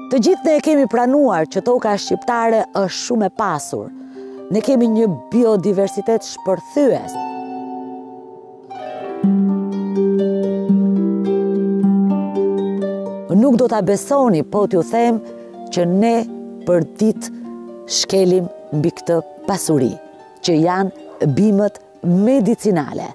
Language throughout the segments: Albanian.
Të gjithë ne kemi pranuar që toka shqiptare është shumë e pasur. Ne kemi një biodiversitet shpërthyes. Nuk do ta besoni, po t'ju them që ne për ditë shkelim mbi këtë pasuri, që janë bimët medicinale.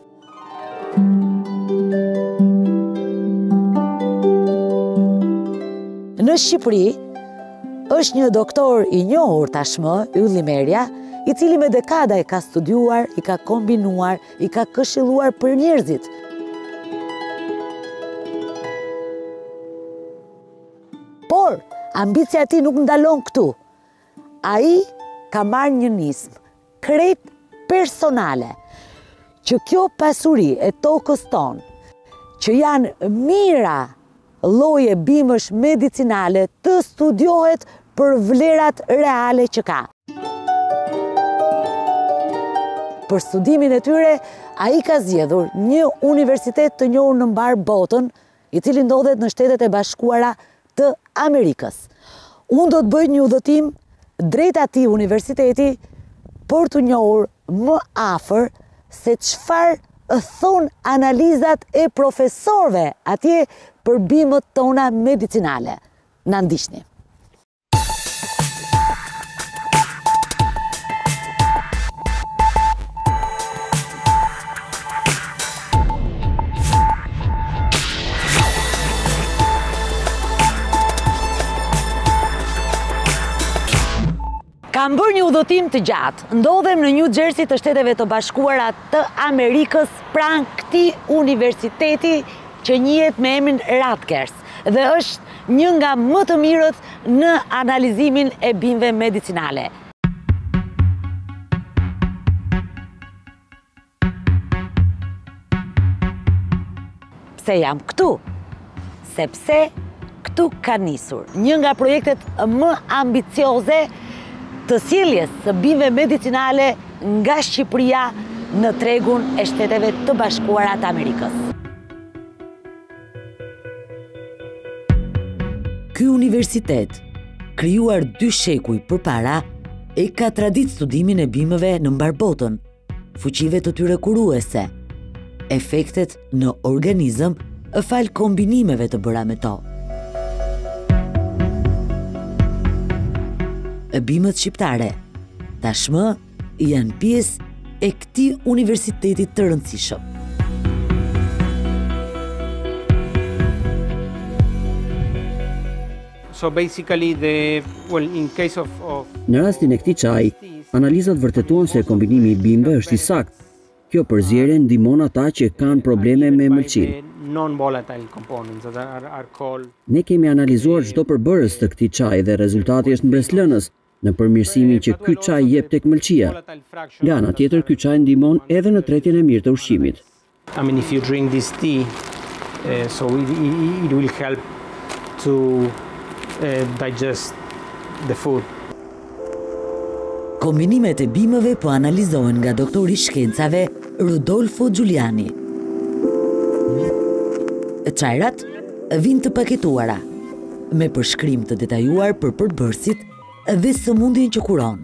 Në Shqipëri është një doktor i njohur tashmë, Ylli Merja, i cili me dekada i ka studiuar, i ka kombinuar, i ka këshilluar për njerëzit. Por, ambicia e tij nuk ndalon këtu. Ai ka marrë një nismë krejt personale, që kjo pasuri e tokës tonë, që janë mira lloje bimësh medicinale, të studiohet për vlerat reale që ka. Për studimin e tyre, ai ka zgjedhur një universitet të njohur në mbar botën, i cili ndodhet në Shtetet e Bashkuara të Amerikës. Unë do të bëj një udhëtim drejt atij universiteti për të njohur më afër se çfarë thon analizat e profesorëve atje për bimët tona medicinale. Na ndiqni. Kam bërë një udhëtim të gjatë. Ndodhem në New Jersey të Shteteve të Bashkuara të Amerikës, pranë këtij universiteti që njihet me emrin Rutgers dhe është një nga më të mirët në analizimin e bimëve medicinale. Pse jam këtu? Sepse këtu ka nisur një nga projektet më ambicioze të sjelljes së bimëve medicinale nga Shqipëria në tregun e Shteteve të Bashkuara të Amerikës. Ky universitet, krijuar 2 shekuj përpara, e ka tradit studimin e bimëve në mbar botën, fuqive të tyre kuruese, efektet në organizëm fal kombinimeve të bëra me to. Bimët shqiptare tashmë janë pjesë e këtij universiteti të rëndësishëm. So basically in case of Në rastin e këtij çaji, analizat vërtetuan se kombinimi i bimëve është i saktë. Kjo përzierje ndihmon ata që kanë probleme me mëlçin. non-volatile components that are called. Ne kemi analizuar çdo përbërës të këtij çaji dhe rezultati është mbreslënës në përmirësimin që ky çaj jep tek mëlçia. Nga ana tjetër, ky çaj ndihmon edhe në tretjen e mirë të ushqimit. I mean, if you drink this tea, so it will help to digest the food. Kombinimet e bimëve po analizohen nga doktori i shkencave Rodolfo Giuliani. Çajrat vijnë të paketuara, me përshkrim të detajuar për përbërësit dhe sëmundjen që kuron.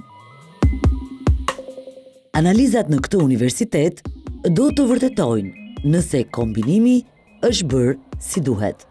Analizat në këtë universitet do të vërtetojnë nëse kombinimi është bërë si duhet.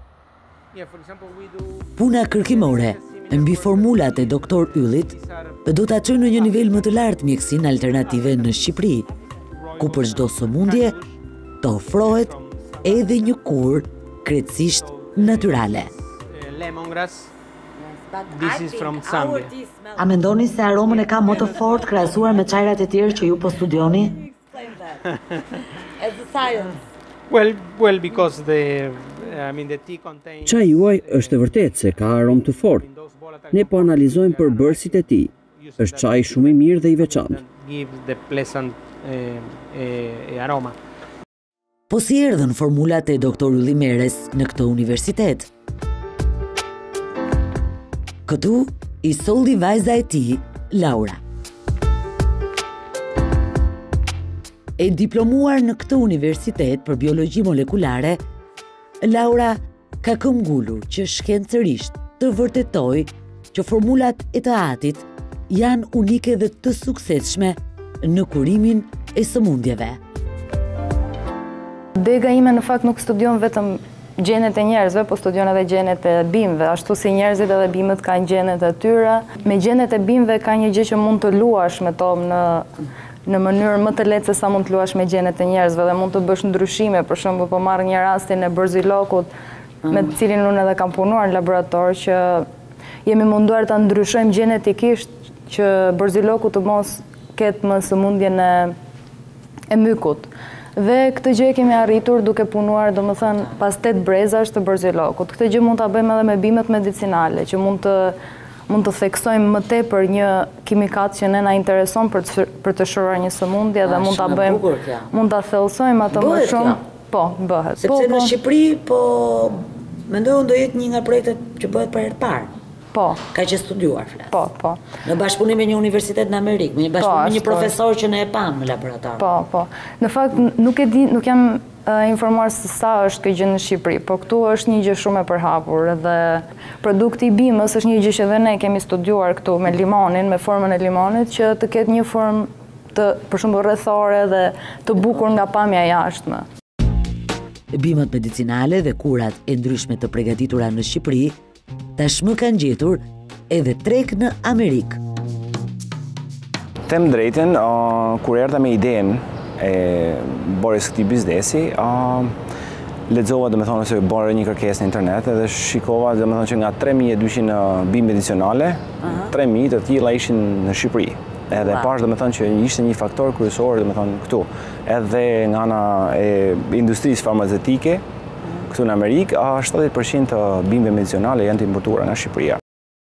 Puna kërkimore mbi formulat e doktor Yllit do ta çojë në një nivel më të lartë mjekësinë alternative në Shqipëri, ku për çdo sëmundje të ofrohet edhe një kur krejtësisht natyrale. Lemongrass. This is from Zambia. A mendoni se aromën e ka më të fortë krahasuar me çajrat e tjerë që ju po studioni? As a science. Well, because the tea contains. Çaji juaj është e vërtetë se ka aromë të fortë. Ne po analizojmë përbërësit e tij. Është çaj shumë i mirë dhe i veçantë. Give the pleasant aroma. Po si erdhën formulat e doktor Ylli Meres në këtë universitet? Këtu i solli vajza e tij, Laura. E diplomuar në këtë universitet për biologji molekulare, Laura ka këmbgulur që shkencërisht të vërtetoj që formulat e të atit janë unike dhe të suksesshme në kurimin e sëmundjeve. Dega ime në fakt nuk studion vetëm gjenet e njerëzve, po studion edhe gjenet e bimëve, ashtu si njerëzit edhe bimët kanë gjenet e tyre. Me gjenet e bimëve ka një gjë që mund të luash me to në mënyrë më të lehtë se sa mund të luash me gjenet e njerëzve dhe mund të bësh ndryshime, për shembull po marr një rastin e Berzilokut me të cilin unë edhe kam punuar në laborator, që jemi munduar ta ndryshojmë gjenetikisht që Berziloku të mos ketë më sëmundjen e mykut. Dhe këtë gjë e kemi arritur duke punuar, domethënë, pas 8 brezash të Berzilokut. Këtë gjë mund ta bëjmë edhe me bimët medicinale, që mund të theksojmë më tepër një kimikat që ne na intereson për të shëruar një sëmundje dhe mund ta bëjmë, mund ta thellësojmë atë më shumë. Po, bëhet. Sepse në Shqipëri, po mendoj unë do jetë një nga projektet që bëhet për herë të parë. Po. Ka që studiuar, flas. Po. Në bashkëpunim me një universitet në Amerikë, me një bashkëpunim me një profesor që ne e pam në laborator. Po. Në fakt nuk e di, nuk jam informuar se sa është kjo gjë në Shqipëri, po këtu është një gjë shumë e përhapur dhe produkti i bimës është një gjë që edhe ne kemi studiuar këtu me limonin, me formën e limonit, që të ketë një formë të, për shembull, rrethore dhe të bukur nga pamja jashtme. Bimët medicinale dhe kurat e ndryshme të përgatitura në Shqipëri tashmë kanë gjetur edhe treg në Amerikë. Them drejtën, kur erdha me idenë e bërjes këtij biznesi, lexova domethënë se bëre një kërkesë në internet dhe shikova domethënë që nga 3200 bimë medicinale, 3000 të tilla ishin në Shqipëri. Edhe pash domethënë që ishte një faktor kryesor domethënë këtu. Edhe nga ana e industrisë farmaceutike këtu në Amerikë, 70% të bimëve medicinale janë të importuara nga Shqipëria.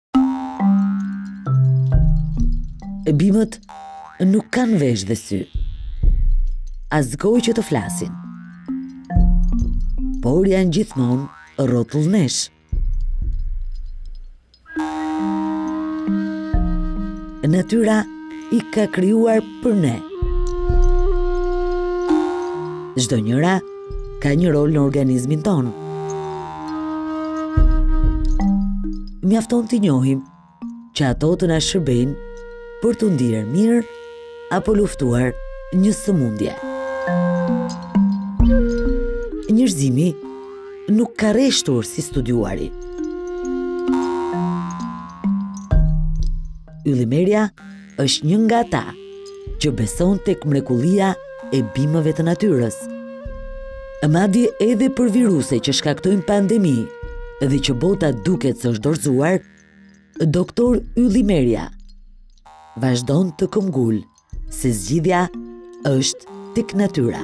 Bimët nuk kanë vesh dhe sy, as gojë që të flasin, por janë gjithmonë rrotullnesh. Natyra i ka krijuar për ne. Çdo njëra ka një rol në organizmin ton. Mjafton t'i njohim që ato të na shërbejnë për të ndier mirë apo luftuar një sëmundje. Njerëzimi nuk ka rreshtur si studiuari. Yllimeria është një nga ata që beson tek mrekullia e bimëve të natyrës. Madje edhe për viruse që shkaktojnë pandemi dhe që bota duket se është dorëzuar, doktor Yllimeria vazhdon të këmbgul se zgjidhja është tek natyra.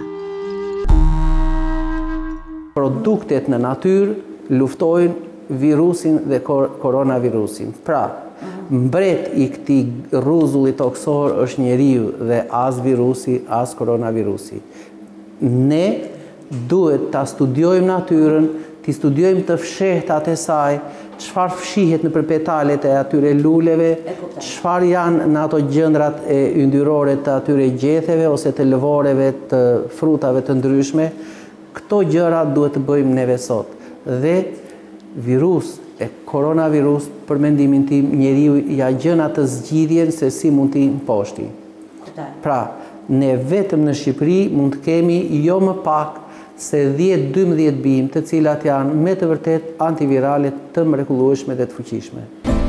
Produktet në natyrë luftojnë virusin dhe koronavirusin. Pra, mbret i këtij rruzulli toksor është njeriu dhe as virusi, as koronavirusi. Ne duhet ta studiojmë natyrën, t'i studiojmë të fshehtat e saj, çfarë fshihet nëpër petalet e atyre luleve, çfarë janë në ato gjëndrat e yndyrore të atyre gjetheve ose të lëvoreve të frutave të ndryshme. Këto gjëra duhet të bëjmë neve sot. Dhe virus e koronavirus, për mendimin tim, njeriu ja gjen atë zgjidhjen se si mund t'i mposhti. Pra, ne vetëm në Shqipëri mund të kemi jo më pak se 10-12 bimë të cilat janë me të vërtet antivirale të mrekullueshme dhe të fuqishme.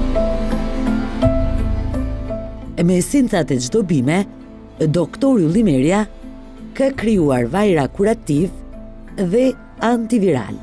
Me esencat e çdo bime, doktor Yllimeria ka krijuar vajra kurativ dhe antiviral.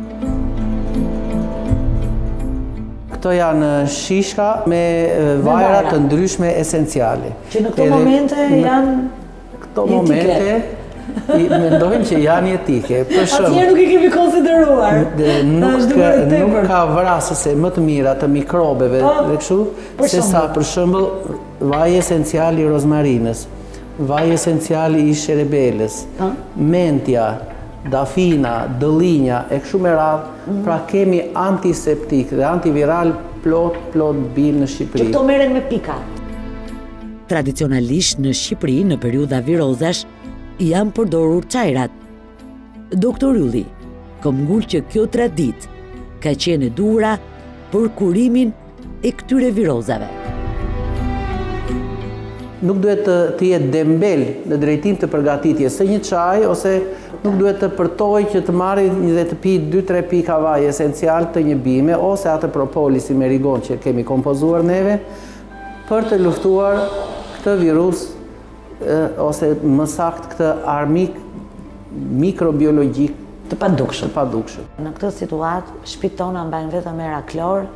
Këto janë shishka me vajra të ndryshme esenciale. Që në këto momente janë këto momente mendojmë që janë etike. Atëherë nuk i kemi konsideruar. Nuk ka vrasëse më të mira të mikrobeve dhe kështu, se sa për shembull vaji esencial i rozmarinës, vaji esencial i sherebelës, mentja, dafina, dëllinja e kështu me radhë, pra kemi antiseptik dhe antiviral plot bimë në Shqipëri. Që këto merren me pika. Tradicionalisht në Shqipëri, në periudha virozash, janë përdorur çajrat. Doktor Ylli këmbgul që kjo traditë ka qenë e duhura për kurimin e këtyre virozave. Nuk duhet të jetë dembel në drejtim të përgatitjes së një çaji, ose nuk duhet të përtoj që të marrë dhe të pi 2-3 pika vaj esencial të një bime, ose atë propolis i merigon që kemi kompozuar neve, për të luftuar këtë virus, ose më saktë këtë armik mikrobiologjik të padukshëm. Në këtë situatë, shtëpitë tona mbajnë vetëm era klor,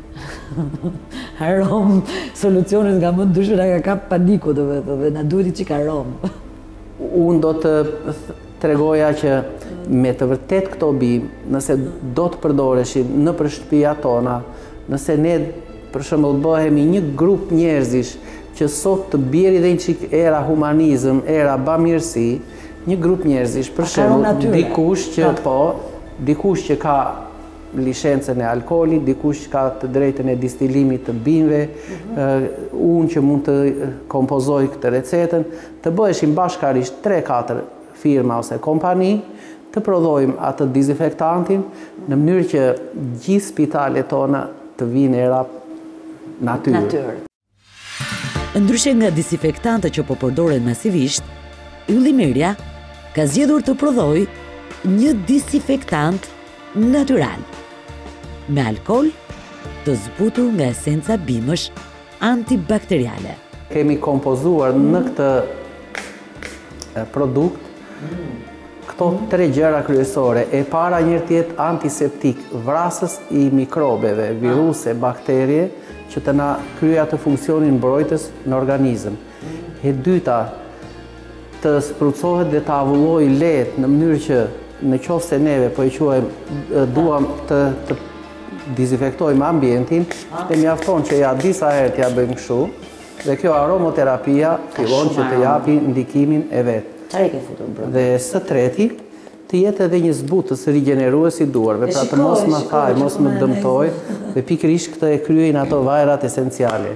arom, solucionet nga më ndyshme nga ka kap paniku dhe na duhet i çika arom. Unë do të tregoja që me të vërtet këto bimë, nëse do të përdoreshin në për shtëpia tona, nëse ne për shembull bëhemi një grup njerëzish që sot të bjeri dhe një qik era humanizëm, era bamirësi, një grup njerëzish, për shembull, dikush që ka licencën e alkoolit, dikush ka të drejtën e distilimit të bimëve, unë që mund të kompozoj këtë recetën, të bëheshim bashkarisht 3-4 firma ose kompani, të prodhojmë atë dezinfektantin në mënyrë që gjithë spitalet tona të vinë era natyrë. Ndryshe nga dezinfektantët që po përdoren masivisht, Ylli Merja ka zgjedhur të prodhojë një dezinfektant natyral, me alkool të zbutur nga esenca bimësh antibakteriale. Kemi kompozuar në këtë produkt këto 3 gjëra kryesore. E para njërë tjetë antiseptik, vrasës i mikrobeve, viruse, bakterje, që të na krya të funksionin mbrojtës në organizëm. E dyta, të sprucohet dhe të avulloj lehtë në mënyrë që në qoftë se neve po e quajmë duam të dezinfektojmë ambientin, dhe mjafton që ja disa herë t'ja bëjmë kështu, dhe kjo aromoterapia fillon që të japi ndikimin e vetë. Dhe së treti, të jetë edhe një zbutës rigenerues i duarve, pra të mos më thaj, mos më dëmtoj, dhe pikërisht këtë e kryejnë ato vajrat esenciale.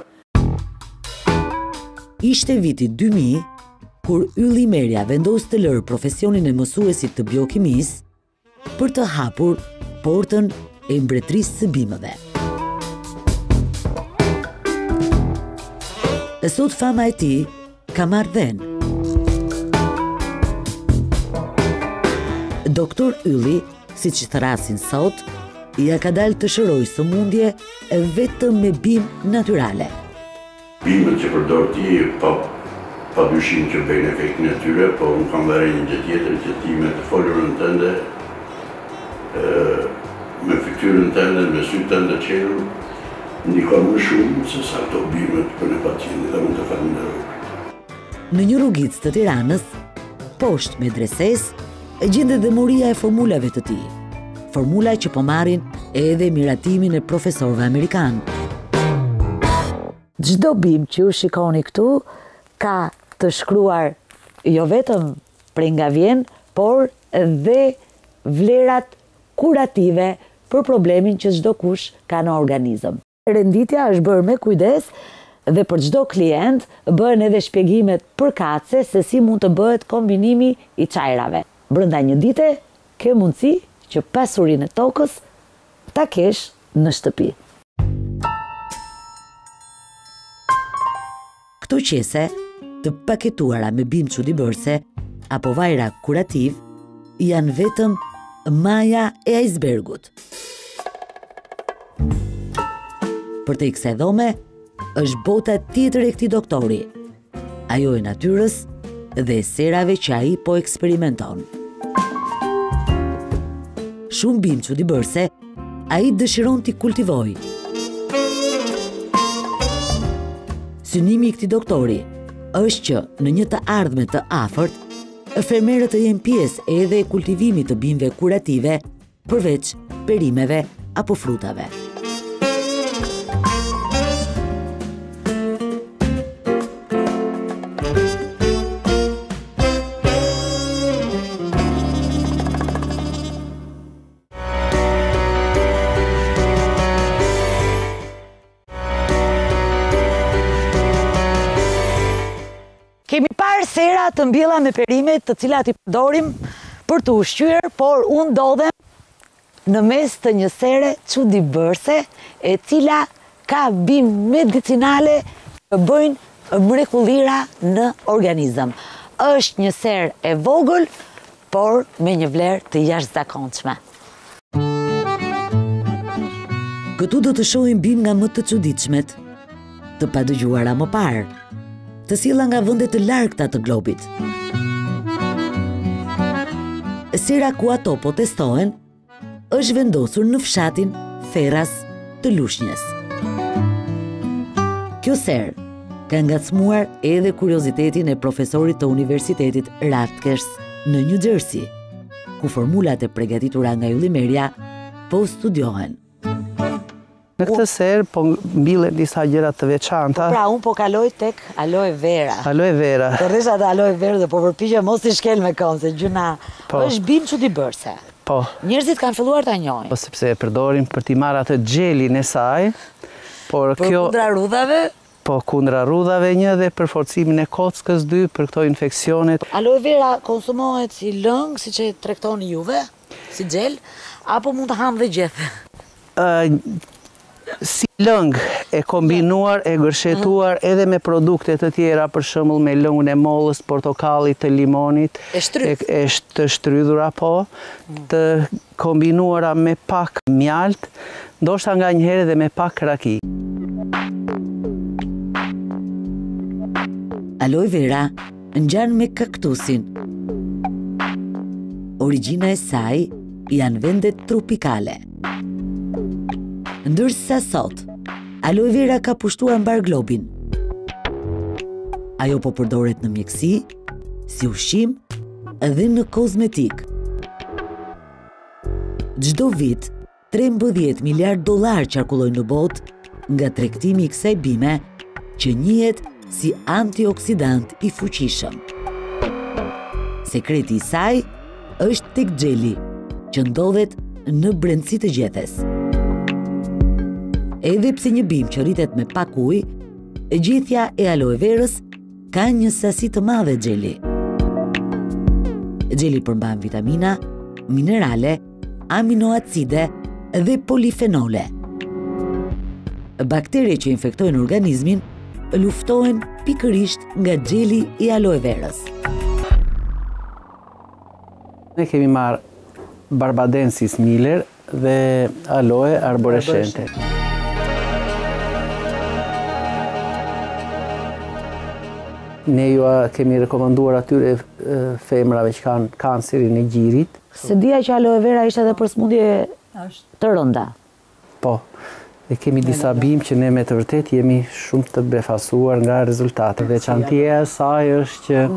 Ishte viti 2000, kur Ylli Merja vendos të lërë profesionin e mësuesit të biokimisë për të hapur portën e mbretërisë së bimëve. E sot fama e tij ka marrë vend. Doktor Ylli, siç i thrasin sot, ja ka dalë të shërojë sëmundje vetëm me bimë natyrale. Bimët që përdor ti pa dyshim që bëjnë efektin e tyre, po unë kam vërë një gjë tjetër që ti me të folurën tënde, me fytyrën tënde, me sytë tënde qelur, ndikon më shumë se sa këto bimët për në pacientit dhe mund të falenderoj. Në një rrugicë të Tiranës, poshtë medreses, e gjendet dhe moria e formulave të tij. Formula që po marrin edhe miratimin e profesorëve amerikanë. Çdo bim që ju shikoni këtu ka të shkruar jo vetëm prej nga vjen, por edhe vlerat kurative për problemin që çdo kush ka në organizëm. Renditja është bërë me kujdes dhe për çdo klient bëhen edhe shpjegimet përkatëse se si mund të bëhet kombinimi i çajrave. Brenda një dite ke mundësi që pasurinë e tokës ta kesh në shtëpi. Këto qese të paketuara me bimë çuditëbërëse apo vajra kurativ janë vetëm maja e icebergut. Për te kësaj dhome është bota tjetër e këtij doktori, ajo e natyrës dhe serave që ai po eksperimenton. Shumë bimë çuditëbërëse ai dëshiron t'i kultivoj. Synimi i këtij doktori është që në një të ardhme të afërt, fermerët të jenë pjesë edhe e kultivimit të bimëve kurative, përveç perimeve apo frutave. Kemi parë sera të mbjella me perimet të cilat i përdorim për të ushqyer, por unë ndodhem në mes të një sere çuditëbërëse, e cila ka bimë medicinale që bëjnë mrekullira në organizëm. Është një serë e vogël, por me një vlerë të jashtëzakonshme. Këtu do të shohim bimë nga më të çuditshmet, të padëgjuara më parë, të sjella nga vende të largta të globit. Sera ku ato po testohen është vendosur në fshatin Ferras të Lushnjës. Kjo serë ka ngacmuar edhe kuriozitetin e profesorit të Universitetit Rutgers në New Jersey, ku formulat e përgatitura nga Yllimeria po studiohen. Në këtë serë po mbillen disa gjëra të veçanta. Pra, unë po kaloj tek aloe vera. Aloe vera. Të rrisha të aloe vera dhe po përpiqja mos i shkel me këmbë, se gjuna është bimë çuditëbërëse. Po. Njerëzit kanë filluar ta njohin. Po sepse e përdorin për t'i marrë atë gjelin e saj, por kjo kundra rrudhave? Po, kundra rrudhave një dhe për forcimin e kockës 2 për këto infeksionet. Aloe vera konsumohet si lëng, siç e trektoni juve, si gjel, apo mund të hanë dhe gjethe? Si lëng e kombinuar, e gërshetuar edhe me produkte të tjera, për shembull me lëngun e mollës, portokallit, të limonit, të shtrydhura po, të kombinuara me pak mjalt, ndoshta nganjëherë edhe me pak raki. Aloe vera ngjan me kaktusin. Origjina e saj janë vendet tropikale. Ndërsa sot, aloe vera ka pushtuar mbar globin. Ajo po përdoret në mjekësi, si ushqim dhe në kozmetik. Çdo vit, 13 miliard dollar qarkullojnë në botë nga tregtimi i kësaj bime që njihet si antioksidant i fuqishëm. Sekreti i saj është tek xheli, që ndodhet në brendësi të gjethes. Edhe pse një bimë që rritet me pak ujë, gjethja e aloe verës ka një sasi të madhe xheli. Xheli përmban vitamina, minerale, aminoacide dhe polifenole. Bakteriet që infektojnë organizmin luftohen pikërisht nga xheli i aloe verës. Ne kemi marrë Barbadensis Miller dhe aloe arborescente. Ne ju kemi rekomanduar atyre femrave që kanë kancerin e gjirit. Se dija që aloe vera ishte edhe për sëmundje të rënda. Po, dhe kemi disa bimë që ne me të vërtet jemi shumë të befasuar nga rezultatet. Veçantia e saj është që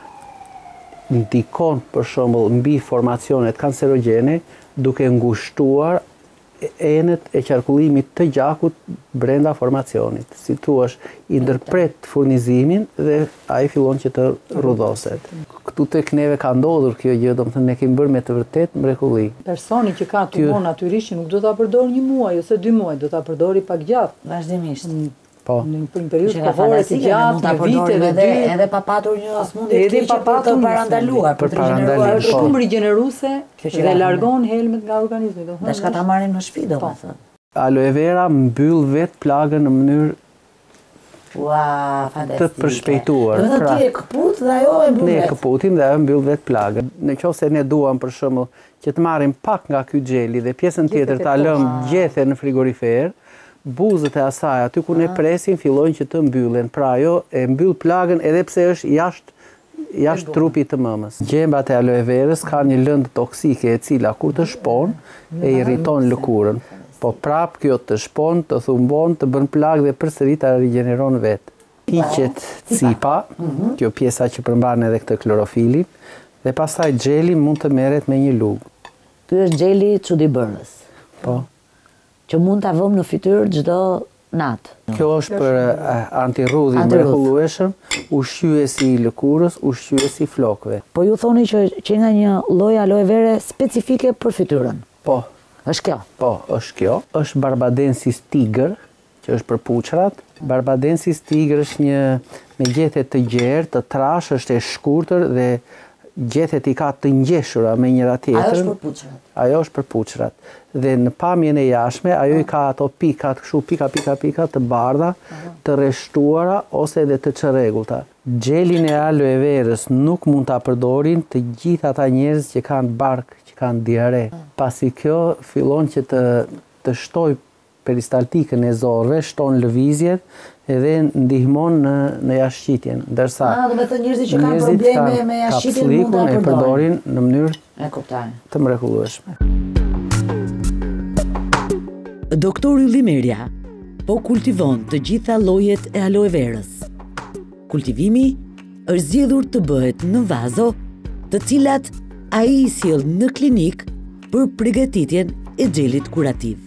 ndikon për shembull mbi formacionet kancerogjene duke ngushtuar enët e qarkullimit të gjakut brenda formacionit. Si thua, i ndërpret furnizimin dhe ai fillon që të rrudhoset. Këtu tek neve ka ndodhur kjo gjë, domethënë ne kemi bërë me të vërtet mrekulli. Personi që ka tumor natyrisht nuk do ta përdor 1 muaj ose 2 muaj, do ta përdori pak gjatë. Vazhdimisht. Po. Në një periudhë kohore të gjatë, me vite dhe dy, edhe pa patur një sëmundje të keqe për të parandaluar, për të rigjeneruar, është shumë rigjeneruese dhe largon helmet nga organizmi, domethënë. Dashka ta marrim në shtëpi, domethënë. Aloe vera mbyll vet plagën në mënyrë fantastike. Të përshpejtuar. Do të ti e kaput dhe ajo e mbyll. Ne e kaputim dhe ajo mbyll vet plagën. Nëse ne duam për shembull që të marrim pak nga ky xheli dhe pjesën tjetër ta lëm gjethe në frigorifer, buzët e asaj aty ku ne presim fillojnë që të mbyllen. Pra ajo e mbyll plagën edhe pse është jashtë trupit të mëmës. Gjembat e aloe verës kanë një lëndë toksike e cila kur të shpon e irriton lëkurën. Po prap kjo të shpon, të thumbon, të bën plagë dhe përsëri ta rigjeneron vetë. Hiqet cipa, kjo pjesa që përmban edhe këtë klorofilin, dhe pastaj xheli mund të merret me një lugë. Ky është xheli çuditëbërës. Po. Që mund ta vëmë në fytyrë çdo natë. Kjo është për antirrudhi mrekullueshëm, ushqyesi i lëkurës, ushqyesi i flokëve. Po ju thoni që nga një lloj aloe vere specifike për fytyrën. Po. Është kjo? Po, është kjo. Është Barbadensis tigër, që është për puçrat. Barbadensis tigër është një me gjethe të gjerë, të trash, është e shkurtër dhe gjethet i ka të ngjeshura me njëra tjetrën. Ajo është për puçrat. Ajo është për puçrat. Dhe në pamjen e jashtme, ajo i ka ato pikat, kështu pika të bardha, të rreshtuara ose edhe të çrregullta. Gjelin e aloe verës nuk mund ta përdorin të gjithë ata njerëz që kanë bark, që kanë diare, pasi kjo fillon që të shtojë peristaltikën e zorëve, shton lëvizjet edhe ndihmon në jashtëqitjen. Ndërsa do të thënë njerëzit që kanë probleme me jashtëqitjen mund ta përdorin në mënyrë të mrekullueshme. Doktori Limeria po kultivon të gjitha llojet e aloe verës. Kultivimi është zgjedhur të bëhet në vazo, të cilat ai i sjell në klinik për përgatitjen e xhelit kurativ.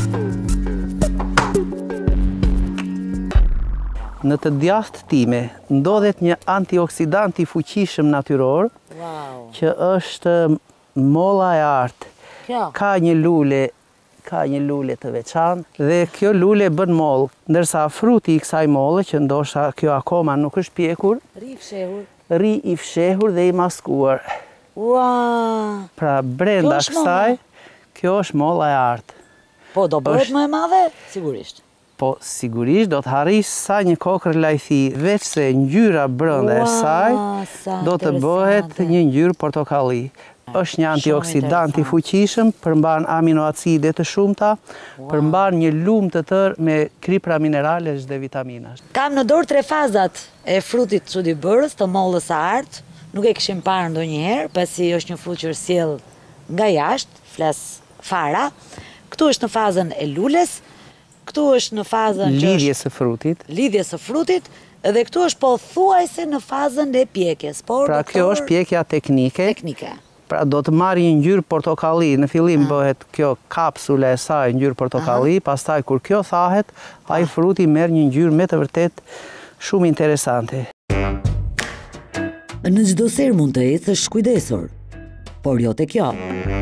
Në të djathtë time ndodhet një antioksidant i fuqishëm natyror, që është molla e artë. Ka një lule të veçantë dhe kjo lule bën mollë, ndërsa fruti i kësaj molle, që ndoshta kjo akoma nuk është pjekur, ri i fshehur dhe i maskuar. Pra brenda kësaj, kjo është molla e artë. Po do bëhet më e madhe? Sigurisht. Po sigurisht do të harris sa një kokër lajthi, veç se ngjyra brenda e saj do të bëhet një ngjyrë portokalli. Është një antioksidant i fuqishëm, përmban aminoacide të shumta, përmban një lumë të tërë me kripra mineralesh dhe vitaminash. Kam në dorë 3 fazat e frutit çuditbërës, të mollës së artë. Nuk e kishim parë ndonjëherë, pasi është një frut që sjell nga jashtë, flas fara. Këtu është në fazën e lules, këtu është në fazën lidhjes së frutit, dhe këtu është pothuajse në fazën e pjekjes. Pra kjo është pjekja teknike. Pra do të marrë një ngjyrë portokalli, në fillim bëhet kjo kapsule e saj ngjyrë portokalli, pastaj kur kjo thahet, ai fruti merr një ngjyrë me të vërtet shumë interesante. Në çdo ser mund të ecësh kujdesur, por jo te kjo.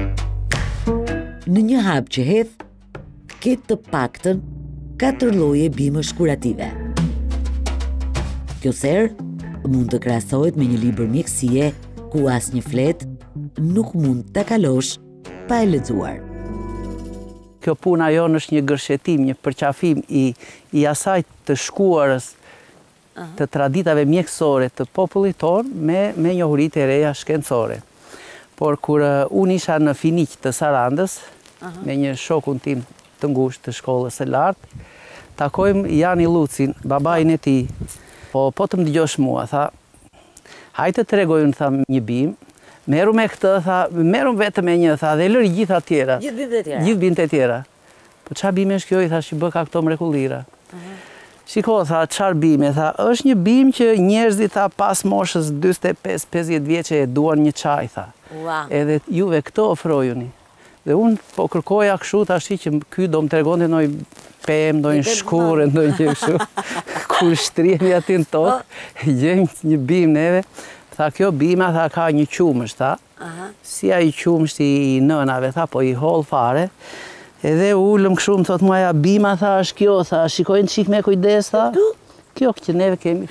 Në një hap që hedh, ke të paktën 4 lloje bimësh kurative. Kjo ser mund të krahasohet me një libër mjekësie ku asnjë flet nuk mund të kalosh pa e lexuar. Kjo puna jonë është një gërshetim, një përqafim i asaj të shkuarës të traditave mjekësore të popullit tonë me njohuritë e reja shkencore. Por kur unë isha në Finiq të Sarandës, me një shokun tim të ngushtë të shkollës së lartë, takojmë Jani Lucin, babain e tij. Po të më dëgjosh mua, tha, hajtë të tregoj unë, tha, një bim, meru me këtë, tha, meru vetëm e një, tha, dhe lëri gjitha tjera. Gjithë bimët e tjera. Po qa bime është kjo, i tha, që bë ka këto mrekullira. Shiko, tha, qarë bime, tha, është një bim që njerëzit, tha, pas moshës 45-50 vjeqe e duan një qaj, tha. Edhe juve këto ofrojuni. Dhe unë po kërkoja këshu të ashti që ky do më tregonte ndoj pemë, ndoj në shkurë, ndoj një këshu. Kur shtrihemi aty në tokë, gjejmë një bim neve. Tha, kjo bima, tha, ka një qumësht, tha. Si a i qumësht i nënave, tha, po i hol fare. Edhe ullëm këshu më thot muaja, bima, tha, është kjo, tha, shikojnë qik me kujdes, tha. Kjo që neve kemi.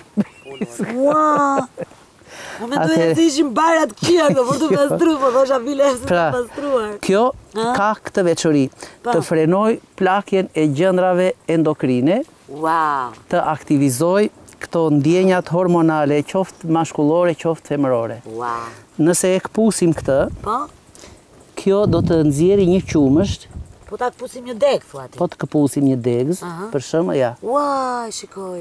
Më me duhet të ishim barat kia këto për të pastruar, po thosha bile të pastruar. Kjo ka këtë veçori, të frenoj plakjen e gjëndrave endokrine, të aktivizoj këto ndjenjat hormonale, qoftë mashkullore, qoftë femërore. Nëse e këpusim këtë, kjo do të nxjerrë një qumësht. Po ta këpusim një deg, thua ti? Po të këpusim një degës, për shembull, ja. Ua, shikoj.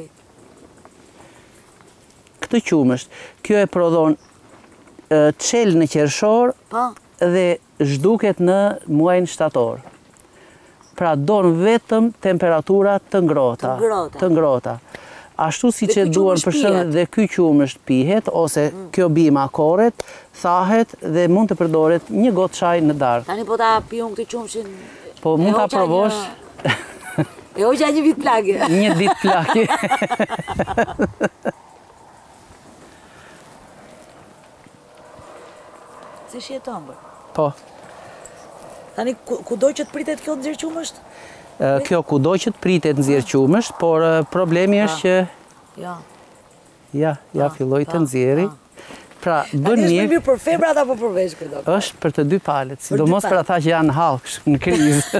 Këtë qumësht, kjo e prodhon qel në qershor dhe zhduket në muajin shtator. Pra donë vetëm temperatura të ngrota. Ashtu si që duan për shembull dhe ky qumësht pihet, ose kjo bima korret, thahet dhe mund të përdoret një gotë çaj në darkë. Tani po ta piun këtë qumshin. Po mund ta provosh. E hoqja një vit plagë. Një ditë plagë. Se shjeton, bërë? Po. Tani, kudo që të pritet kjo nxjerr qumësht? Kjo kudo që të pritet nxjerr qumësht, por problemi është që... Ja, filloj të nxjerri. Pra, bën Është mirë. mirë për femrat apo për veshkët? Është për të dy palët, sidomos për ata që janë hallkë në krizë.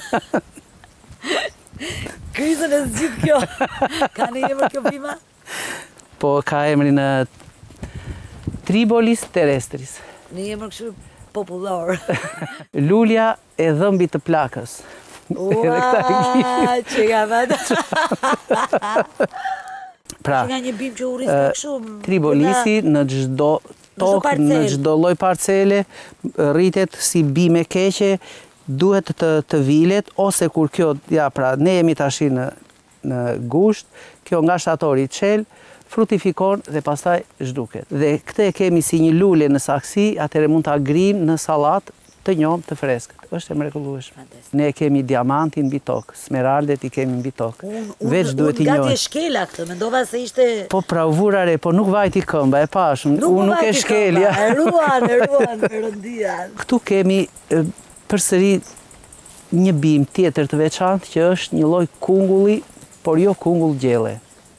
Krizën e zgjidh kjo. Ka në emër kjo bima? Po ka emrin Tribolis terrestris. Në emër kështu popullor. Lulja e dhëmbit të plakës. Ua, që ka vetë. Pra, nga një bim që u rrisë kështu. Tribolisi në çdo tokë, në çdo lloj parcele, rritet si bime keqe, duhet të vilet, ose kur kjo, ja pra, ne jemi tashi në gusht, kjo nga shtatori qel, frutifikon dhe pastaj zhduket. Dhe këtë e kemi si një lule në saksi, atëre mund ta grim në sallat të njom të freskët. Është e mrekullueshme. Ne kemi diamantin mbi tokë, smeraldet i kemi mbi tokë. Veç duhet i njohim. Unë gati e shkela këtë, mendova se ishte... Po pra u vurare, po nuk vajti këmba, e pashëm. Unë nuk e shkelja. E ruan, e rëndian. Këtu kemi përsëri një bim tjetër të veçantë që është një lloj kungulli, por jo kungull gjelle.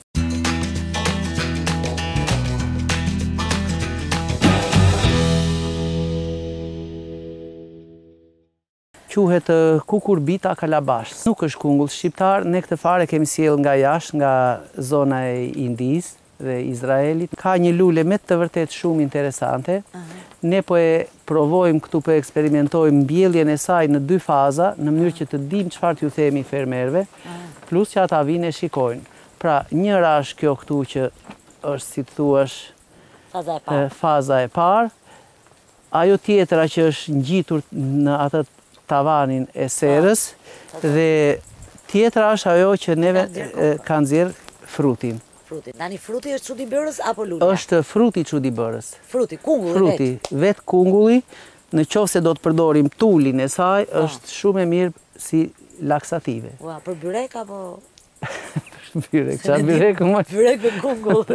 Quhet kukurbita kalabash. Nuk është kungull shqiptar, ne këtë fare kemi sjell nga jashtë, nga zona e Indisë dhe Izraelit. Ka një lule me të vërtet shumë interesante. Ne po e provojmë këtu, po eksperimentojmë mbjelljen e saj në 2 faza, në mënyrë që të dim çfarë t'ju themi fermerëve, plus që ata vinë e shikojnë. Pra, njëra është kjo këtu që është, si thuash, faza e parë. Ajo tjetra që është ngjitur në atë tavanin e serës, dhe tjetra është ajo që neve ka nxjerr frutin. Tani fruti është çudibërës apo lulja? Është fruti çudibërës. Fruti, kungulli vetë. Fruti, vetë kungulli, në qoftë se do të përdorim tulin e saj, është shumë e mirë si laksative. Ua, për byrek apo... Byrek, qa byrek më... Byrek me kungull.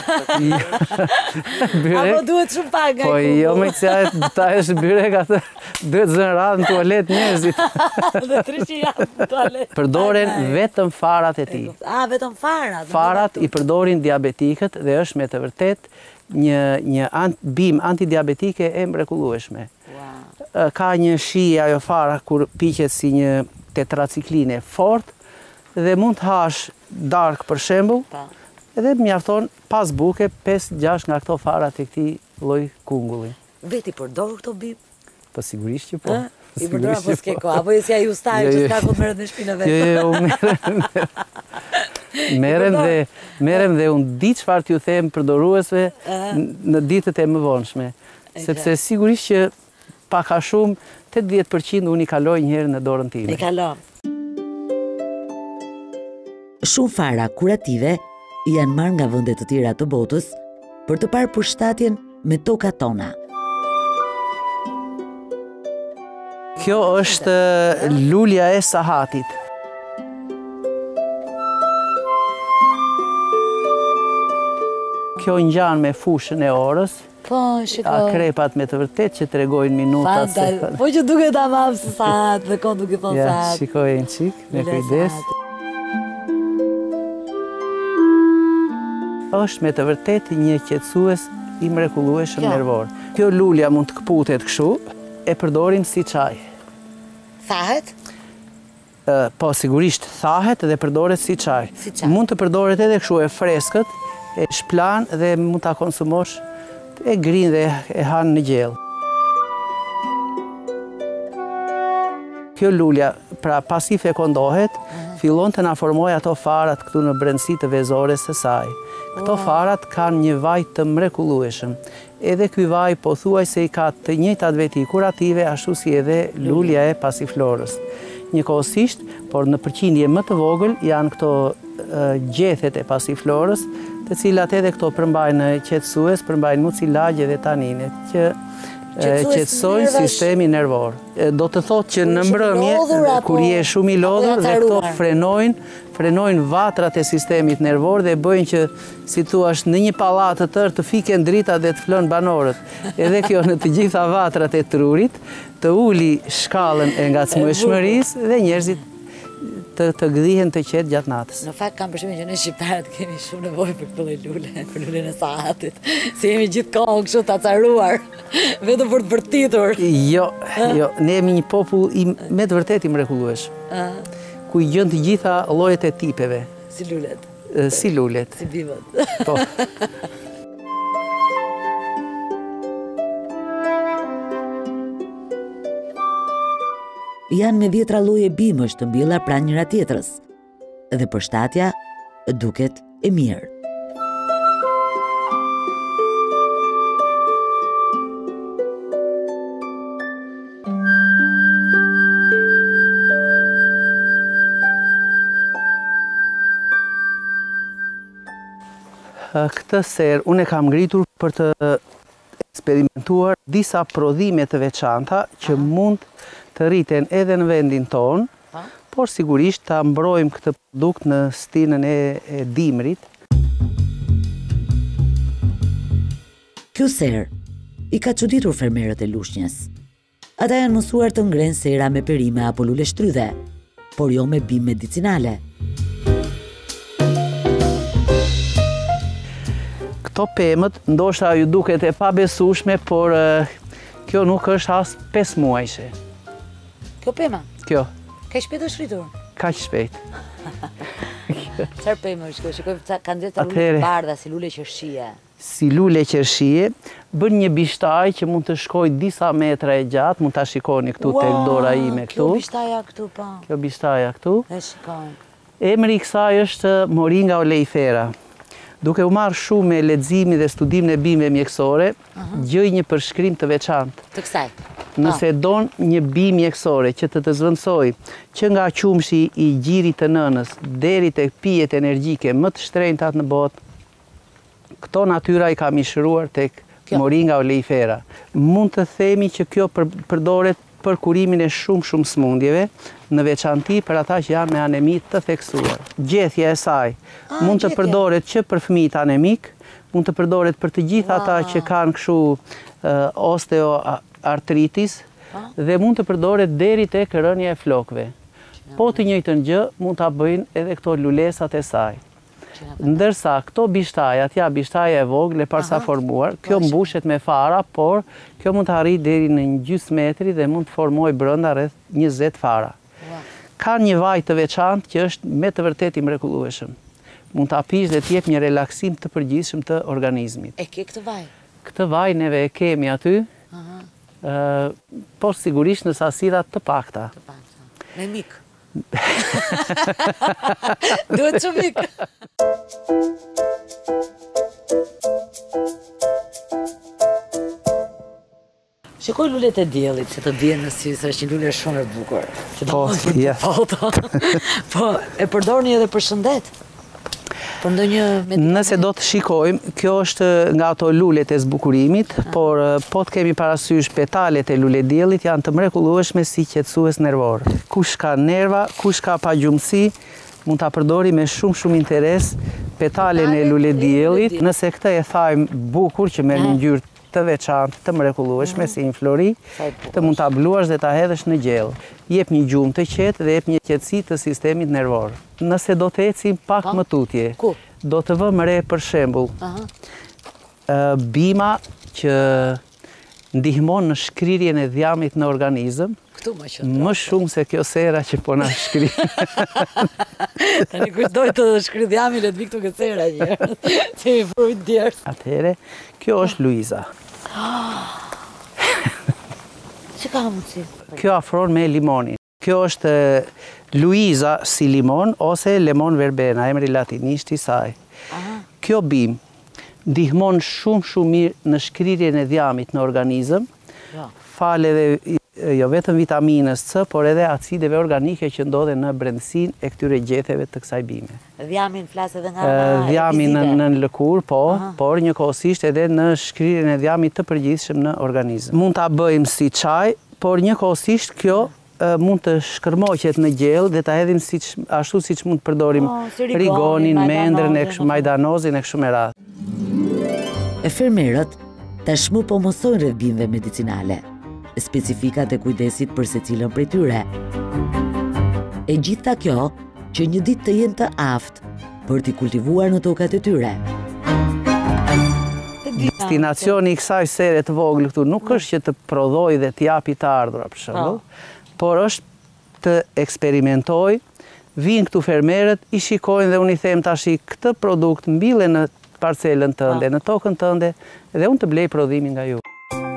Apo duhet shumë pak nga po, kungull. Po jo me që ta është byrek atë, duhet zënë radhë në tualet njerëzit. Dhe 300 janë në tualet. Përdoren vetëm farat e tij. Vetëm farat? Farat i përdorin diabetikët dhe është me të vërtet një bim antidiabetike e mrekullueshme. Ka një shi ajo fara kur piqet si një tetracikline fort, dhe mund të hash dark për shembull, edhe mjafton pas buke 5-6 nga këto farat e këtij lloj kungulli. Veti përdor këto bim? Po sigurisht që po. I përdor apo s'ke kohë, apo si ai ustaj që s'ka kohë merret në shtëpinë vetë. Jo, merrem dhe unë di çfarë t'ju them përdoruesve në ditët e mëvonshme, sepse sigurisht që pak a shumë 80% unë i kaloj një herë në dorën time. E kalon. Shumë fara kurative janë marrë nga vende të tjera të botës për të parë përshtatjen me tokat tona. Kjo është lulja e sahatit. Kjo ngjan me fushën e orës. Po, shiko. Akrepat me të vërtet që tregojnë minutat. Po që duke ta mamë së sahat dhe kon duke thonë sahat. Ja, shikoj një qik, me kujdes. Është me të vërtet një qetësues i mrekullueshëm nervor. Kjo lulja mund të kputet kështu, e përdorim si çaj. Thahet? Po, sigurisht thahet dhe përdoret si çaj. Mund të përdoret edhe kështu e freskët, e shplan dhe mund ta konsumosh e grinë dhe e hanë në gjellë. Kjo lulja, pra pasi fekondohet, fillon të na formojë ato farat këtu në brendësi të vezores së saj. Këto farat kanë një vaj të mrekullueshëm. Edhe ky vaj pothuajse i ka të njëjtat veti kurative ashtu si edhe lulja e pasiflorës. Njëkohësisht, por në përqindje më të vogël janë këto gjethet e pasiflorës, të cilat edhe këto përmbajnë qetësues, përmbajnë mucilagje dhe tanine, që qetësojnë sistemin nervor. Do të thotë që në mbrëmje, kur je shumë i lodhur, dhe këto frenojnë vatrat e sistemit nervor dhe bëjnë që, si thuash, në një pallat të tërë të fiken drita dhe të flën banorët. Edhe kjo në të gjitha vatrat e trurit, të uli shkallën e ngacmueshmërisë dhe njerëzit të gdhihen të qetë gjatë natës. Në fakt kam përshtypjen që ne shqiptarët kemi shumë nevojë për këtë lloj lule, për lulen e sahatit. Se jemi gjithkohë kështu të acaruar, vetëm për të bërtitur. Jo, ne jemi një popull me të vërtetë i mrekullueshëm. Ku i gjën të gjitha llojet e tipeve. Si lulet. Si lulet. Si bimët. Po. Janë me 10 lloje bimësh të mbjella pranë njëra tjetrës, dhe përshtatja duket e mirë. Këtë serë unë e kam ngritur për të eksperimentuar disa prodhime të veçanta që mund të rriten edhe në vendin tonë, por sigurisht të mbrojmë këtë produkt në stinën e dimrit. Kjo serë i ka çuditur fermerët e lushnjës. Ata janë mësuar të ngrenë sera me perime apo lule shtrydhe, por jo me bimë medicinale. Këto pemët ndoshta ju duket e pabesueshme, por kjo nuk është as 5 muajshe. Kjo pema? Kjo. Ka shpejt është shritur? Ka shpejt. Çfarë pemë është kjo? Shikoj, kanë dhënë lule bardha, si lule qershie. Si lule qershie, bën një bishtaj që mund të shkojë disa metra e gjatë, mund ta shikoni këtu tek dora ime këtu. Kjo bishtaja këtu pa. Kjo bishtaja këtu. E shikoj. Emri i kësaj është Moringa oleifera. Duke u marrë shumë me leximin dhe studimin e bimëve mjekësore, gjej një përshkrim të veçantë. Të kësaj. Nëse don një bimë mjekësore që të zvendësoj që nga qumshi i gjirit të nënës deri tek pijet energjike më të shtrenjtat në botë, këto natyra i ka mishëruar tek Moringa oleifera. Mund të themi që kjo përdoret për kurimin e shumë smundjeve, në veçanti për ata që janë me anemi të theksuar. Gjethja e saj mund të përdoret që për fëmijët anemik, mund të përdoret për të gjithë ata që kanë kështu osteoartritis dhe mund të përdoret deri tek rënja e flokëve. Po të njëjtën gjë mund ta bëjnë edhe këto lulesat e saj. Ndërsa këto bishtajat, bishtaja e vogël e parsa formuar, kjo mbushet me fara, por kjo mund të arrijë deri në 1/2 metri dhe mund të formojë brenda rreth 20 fara. Ka një vaj të veçantë që është me të vërtetë i mrekullueshëm. Mund ta pish dhe të jep një relaksim të përgjithshëm të organizmit. E ke këtë vaj? Këtë vaj neve e kemi aty, por sigurisht në sasira të pakta. Me mik. Duhet që mik. Shikoj lulet e diellit, se të bien në sy, se është një lule shumë e bukur. Po, ja. Po, e përdorni edhe për shëndet? Për ndonjë medikament? Nëse do të shikojmë, kjo është nga ato lulet e zbukurimit, por po të kemi parasysh petalet e lule diellit janë të mrekullueshme si qetësues nervor. Kush ka nerva, kush ka pagjumësi, mund ta përdori me shumë interes petalen e lule diellit. Nëse këtë e thajmë bukur që merr një ngjyrë të veçantë, të mrekullueshme si një flori, të mund ta bluash dhe ta hedhësh në gjell. Jep një gjumë të qetë dhe jep një qetësi të sistemit nervor. Nëse do të ecim pak më tutje, do të vëmë re për shembull bima që ndihmon në shkrirjen e dhjamit në organizëm, më shumë se kjo sera që po na shkri. Tani kujdoj të shkry dhjamin e të vi këtu këtë sera një. Se mi frujt djerë. Atëhere, kjo është Luiza. Që ka mundësi? Kjo afron me limonin. Kjo është Luiza si limon ose lemon verbena, emri latinisht i saj. Kjo bimë ndihmon shumë mirë në shkrirjen e dhjamit në organizëm, fal edhe jo vetëm vitaminës C, por edhe acideve organike që ndodhen në brendësinë e këtyre gjetheve të kësaj bime. Dhjamin flas edhe nga dhjamin në lëkurë, po, por njëkohësisht edhe në shkrirjen e dhjamit të përgjithshëm në organizëm. Mund ta bëjmë si çaj, por njëkohësisht kjo mund të shkërmoqet në gjell dhe ta hedhim ashtu siç mund të përdorim rigonin, mendrën, majdanozin e kështu me radhë. Fermerët tashmë po mësojnë rreth bimëve medicinale, specifikat e kujdesit për secilën prej tyre. E gjitha kjo që një ditë të jenë të aftë për t'i kultivuar në tokat e tyre. Destinacioni i kësaj sere të vogël këtu nuk është që të prodhoj dhe t'japi të ardhura, për shembull, por është të eksperimentoj, vinë këtu fermerët, i shikojnë dhe unë i them tash këtë produkt mbille në parcelën tënde, në tokën tënde, dhe unë të blej prodhimin nga ju.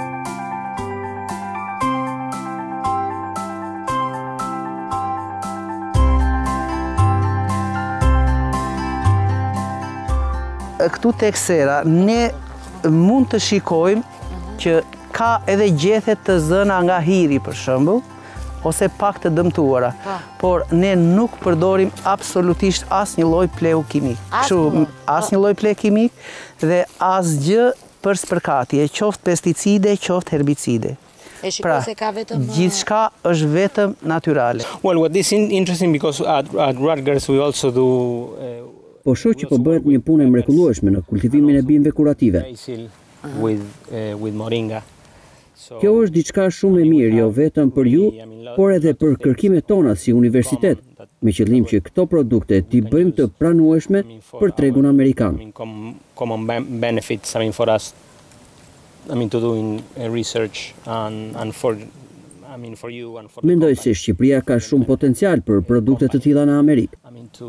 Këtu tek sera, ne mund të shikojmë që ka edhe gjethet të zëna nga hiri, për shembull, ose pak të dëmtuara, por ne nuk përdorim absolutisht asnjë lloj pleu kimik. Asnjë lloj pleu kimik dhe asgjë për spërkatje, qoftë pesticide, qoftë herbicide. Pra, gjithçka është vetëm natyrale. Well, what is interesting because at Rutgers we also do Po shoh që po bëhet një punë e mrekullueshme në kultivimin e bimëve kurative. with moringa. Kjo është diçka shumë e mirë jo vetëm për ju, por edhe për kërkimet tona si universitet, me qëllim që këto produkte t'i bëjmë të pranueshme për tregun amerikan. Common benefits, for us, to do in research and for you and for Mendoj se Shqipëria ka shumë potencial për produkte të tilla në Amerikë.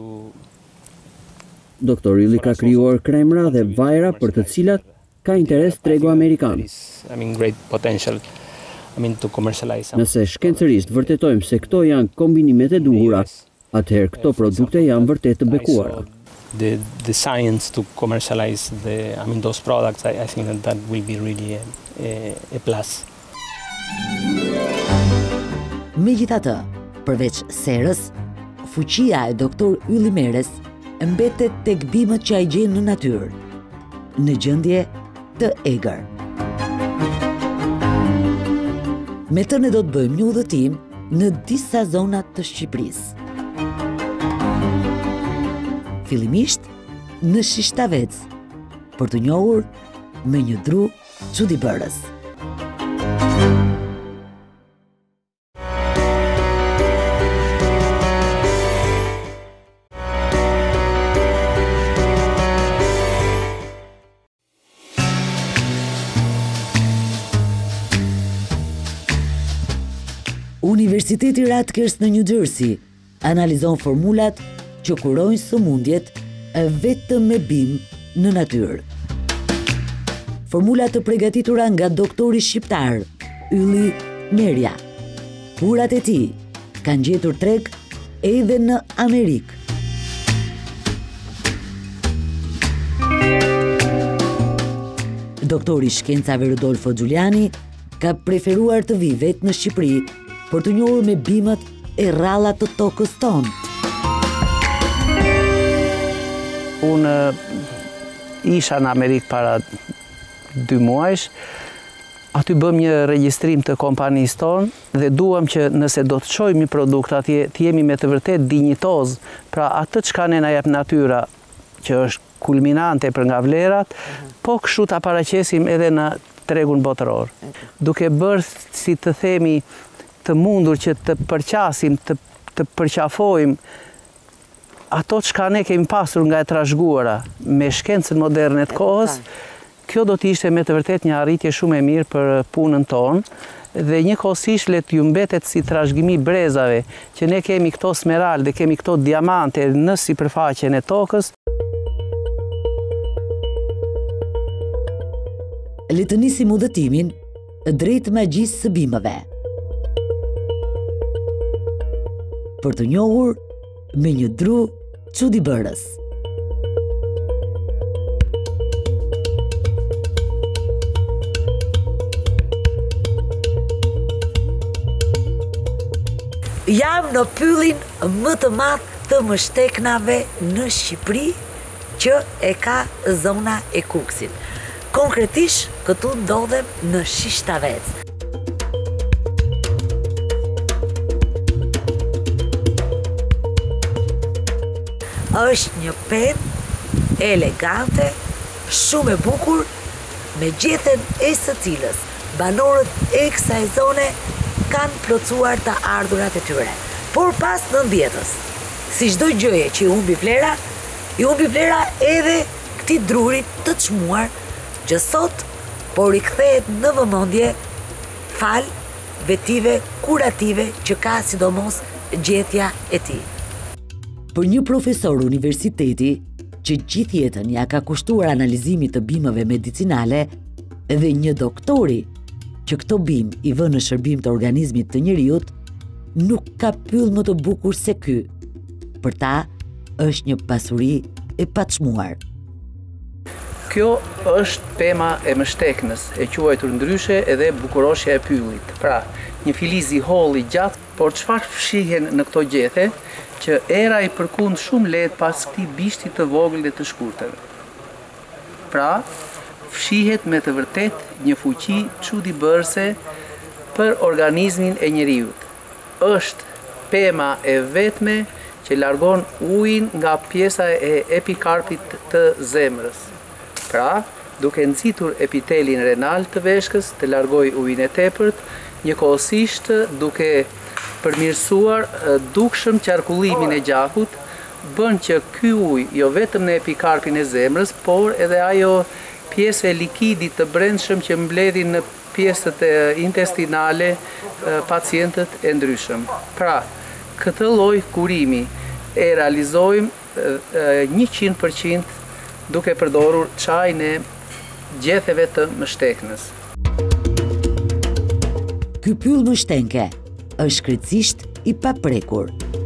Doktor Ylli ka krijuar kremra dhe vajra për të cilat ka interes tregu amerikan. Great potential, to commercialize. Nëse shkencërisht vërtetojmë se këto janë kombinimet e duhura, atëherë këto produkte janë vërtet të bekuara. The science to commercialize those products, I think that will be really a plus. Megjithatë, përveç serës, fuqia e doktor Ylli Meres mbetet tek bimët që ai gjen në natyrë, në gjendje të egër. Me të ne do të bëjmë një udhëtim në disa zonat të Shqipërisë. Fillimisht në Shishtavec, për të njohur me një dru çuditëbërës. Universiteti Rutgers në New Jersey analizon formulat që kurojnë sëmundjet vetëm me bimë në natyrë. Formulat të përgatitura nga doktori shqiptar Ylli Meria. Kurat e tij kanë gjetur treg edhe në Amerikë. Doktori i shkencave Rodolfo Giuliani ka preferuar të vi vetë në Shqipëri për të njohur me bimët e rralla të tokës tonë. Unë isha në Amerikë para 2 muajsh, aty bëm një regjistrim të kompanisë tonë dhe duam që nëse do të çojmë një produkt atje, të jemi me të vërtet dinjitoz, pra atë çka ne na jep natyra, që është kulminante për nga vlerat, po kështu ta paraqesim edhe në tregun botëror. Duke bërë, si të themi, të mundur që të përqasim, të përqafojmë ato çka ne kemi pasur nga e trashëguara me shkencën moderne të kohës, kjo do të ishte me të vërtet një arritje shumë e mirë për punën tonë dhe njëkohësisht le t'ju mbetet si trashëgimi brezave që ne kemi këto smeralde, kemi këto diamante në sipërfaqen e tokës. Le të nisim udhëtimin drejt magjisë së bimëve. Për të njohur me një dru çuditëbërës. Jam në pyllin më të madh të mështeknave në Shqipëri që e ka zona e Kuksit. Konkretisht këtu ndodhem në Shishtavec. Është një pemë elegante, shumë e bukur, me gjethen e së cilës banorët e kësaj zone kanë plotësuar të ardhurat e tyre. Por pas 90-s, si çdo gjëje që i humbi vlera edhe këtij drurit të çmuar që sot po rikthehet në vëmendje fal vetive kurative që ka sidomos gjetja e tij. Për një profesor universiteti që gjithë jetën ja ka kushtuar analizimit të bimëve medicinale dhe një doktori që këto bim i vënë në shërbim të organizmit të njeriut, nuk ka pyll më të bukur se ky. Për ta është një pasuri e paçmuar. Kjo është pema e mështeknës, e quajtur ndryshe edhe bukuroshja e pyllit. Pra, një filiz i holl i gjatë, por çfarë fshihen në këto gjethe, që era i përkund shumë lehtë pas këtij bishti të vogël dhe të shkurtër. Pra, fshihet me të vërtet një fuqi çuditëbërëse për organizmin e njeriut. Është pema e vetme që largon ujin nga pjesa e epikarpit të zemrës. Pra, duke nxitur epitelin renal të veshkës, të largoj ujin e tepërt, njëkohësisht duke përmirësuar dukshëm qarkullimin e gjakut, bën që ky ujë jo vetëm në epikarpin e zemrës, por edhe ajo pjesë e likidit të brendshëm që mbledhin në pjesët intestinale pacientët e ndryshëm. Pra, këtë lloj kurimi e realizojmë 100% duke përdorur çajin e gjetheve të mështeknës. Ky pyll mështenke është krejtësisht i paprekur.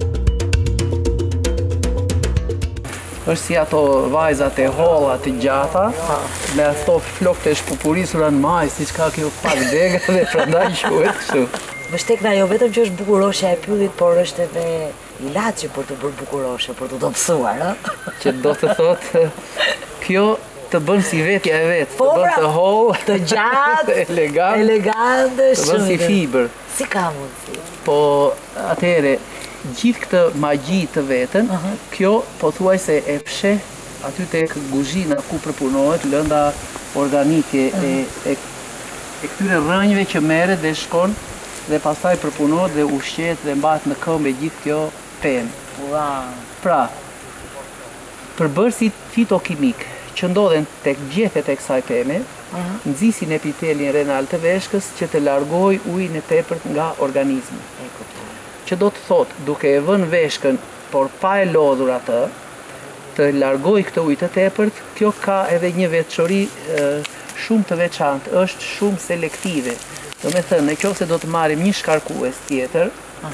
Është si ato vajzat e holla të gjata, me ato flokët e shpupurisura në maj, siç ka kjo pak dega dhe prandaj quhet kështu. Mështekna jo vetëm që është bukuroshja e pyllit, por është edhe ilaçi për të bërë bukuroshe, për të dobësuar, ëh? Që do të thotë kjo të bën si vetja e vet, të bën të holl, të gjatë, elegante, të bën si fibër. Si ka mundësi? Po atëherë, gjithë këtë magji të vetën, kjo pothuajse e fsheh aty tek kuzhina ku përpunohet lënda organike e këtyre rrënjve që merret dhe shkon dhe pastaj përpunohet dhe ushqehet dhe mbahet në këmbë gjithë kjo pemë. Wow. Pra, përbërësit fitokimik që ndodhen tek gjethet e kësaj peme, nxisin epitelin renal të veshkës që të largoj ujin e tepërt nga organizmi. Që do të thotë, duke e vënë veshkën, por pa e lodhur atë, të largoj këtë ujë të tepërt, kjo ka edhe një veçori shumë të veçantë, është shumë selektive. Do me thënë, nëse do të marrim një shkarkues tjetër,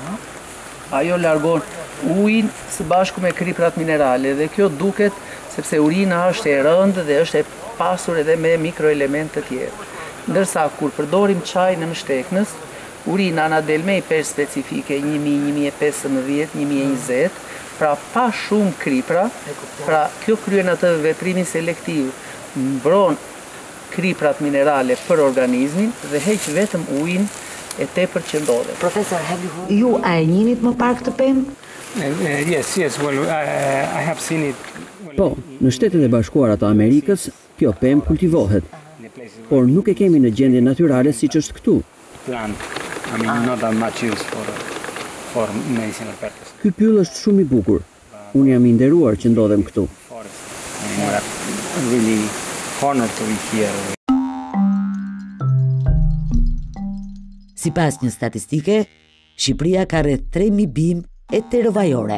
ajo largon ujin së bashku me kriprat minerale dhe kjo duket sepse urina është e rëndë dhe është e pasur edhe me mikroelemente të tjerë. Ndërsa kur përdorim çajin e mështeknës, urina na del me hyper specifike 1000, 1015, 1020, pra pa shumë kripra, pra kjo kryen atë veprimin selektiv, mbron kriprat minerale për organizmin dhe heq vetëm ujin e tepër që ndodhet. Profesor, ju a e njinit më pak të pemë? Yes, well, I have seen it. Po, në Shtetet e Bashkuara të Amerikës, kjo pemë kultivohet, por nuk e kemi në gjendje natyrale siç është këtu. Not that much use for medicinal purposes. Ky pyll është shumë i bukur. Unë jam i nderuar që ndodhem këtu. We're really honored to be here. Sipas një statistike, Shqipëria ka rreth 3000 bimë eterovajore.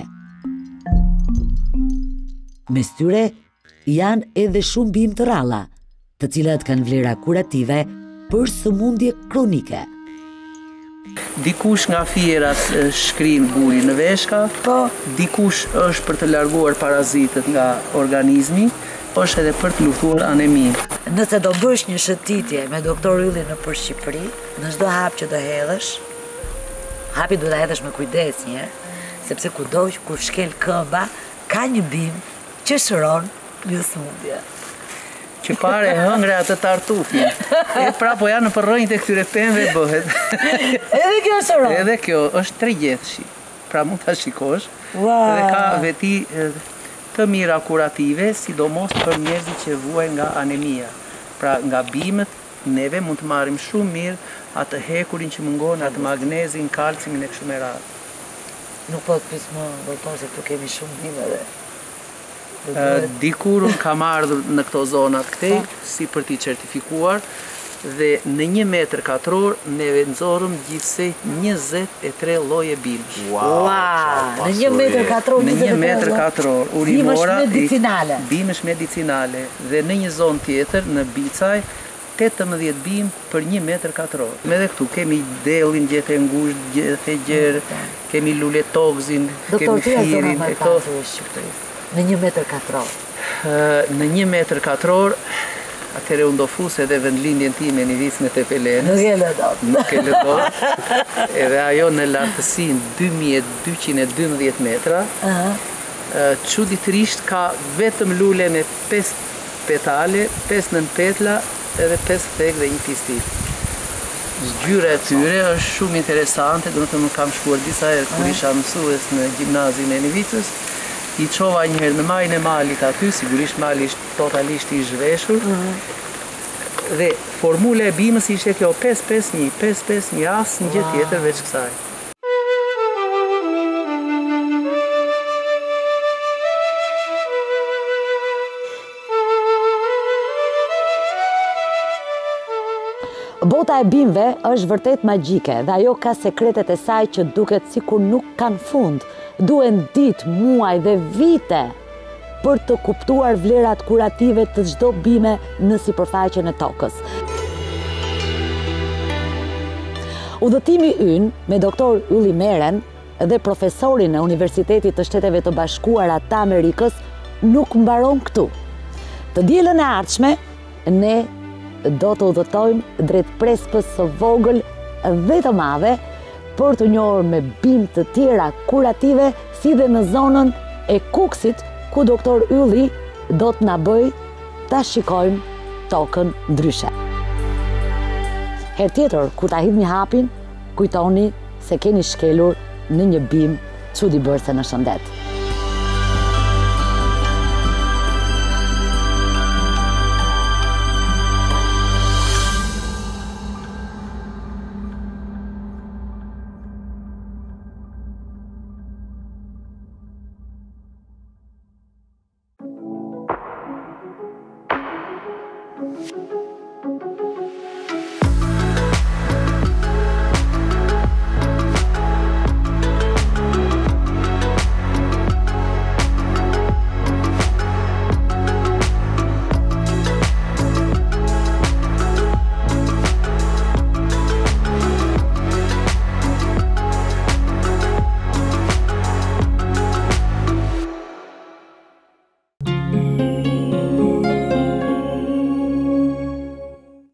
Mes tyre janë edhe shumë bimë të ralla, të cilat kanë vlera kurative për sëmundje kronike. Dikush nga fierat shkrin buri në veshka, dikush është për të larguar parazitët nga organizmi, është edhe për të luftuar anemi. Nëse do bësh një shëtitje me doktor Ylli në për Shqipëri, në çdo hap që do hedhësh, hapi do ta hedhësh me kujdes një, sepse kudo kur shkel këmba, ka një bimë që shëron një sëmundje. Që pare hëngre atë tartufin. E pra po janë në përrënjët e këtyre pemëve bëhet. Edhe kjo shëron? Edhe kjo është 3 gjethshi. Pra mund ta shikosh. Wow. Dhe ka veti të mira kurative, sidomos për njerëzit që vuajnë nga anemia. Pra nga bimët, neve mund të marrim shumë mirë atë hekurin që mungon, atë magnezin, kalcimin e kështu me radhë. Nuk po të pysë më vërtar se këtu kemi shumë bime dhe Dikur unë kam ardhur në këto zonat këtej, si për t'i certifikuar, dhe në 1 metër katror neve nxorëm gjithsej 23 lloje bimësh. Në 1 metër katror, Në 1 metër katror, urimora, medicinale. Bimësh medicinale. Dhe në një zonë tjetër, në Bicaj, 18 bimë për 1 metër katror. Edhe këtu kemi delin, gjethe ngusht, gjethe gjerë, kemi luletokzin, kemi firin. Në 1 metër katror. Në 1 metër katror, atëre unë do fusë edhe vendlindjen time një vicë në Tepelenës. Nuk e lëdot. Nuk e lëdot. Edhe ajo në lartësin 2212 metra, çuditërisht ka vetëm lule me 5 petale, 5 petla, edhe 5 thekë dhe 1 pistil. Zgjyra e tyre është shumë interesante, do të më kam shkuar disa herë kur isha mësues në gjimnazin e Nivicës. I qova njëherë në majën e malit aty, sigurisht mali ishte totalisht i zhveshur. Dhe formula e bimës ishte kjo 5-5-1, 5-5-1, asë një gjë tjetër veç kësaj. Bota e bimëve është vërtet magjike dhe ajo ka sekretet e saj që duket sikur nuk kanë fund. Duhen ditë, muaj dhe vite për të kuptuar vlerat kurative të çdo bime në sipërfaqen e tokës. Udhëtimi ynë me doktor Ylli Meren dhe profesorin e Universitetit të Shteteve të Bashkuara të Amerikës nuk mbaron këtu. Të dielën e ardhshme, ne do të udhëtojmë drejt Prespës së vogël dhe të madhe për të njohur me bimë të tjera kurative si dhe në zonën e Kuksit ku doktor Ylli do të na bëj ta shikojmë tokën ndryshe. Herë tjetër, kur ta hidhni hapin, kujtoni se keni shkelur në një bimë çuditëbërëse në shëndet.